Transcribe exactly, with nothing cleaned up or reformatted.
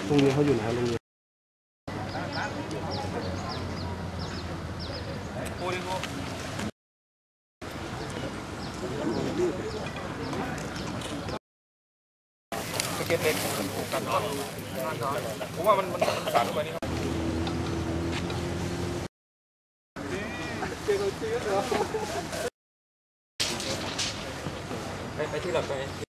โรงเรียนเขาอยู่ไหนโรงเรียนสเก็ตเล็กกันนอนผมว่ามันมันสั่นไปนี่ไปไปที่หลับไป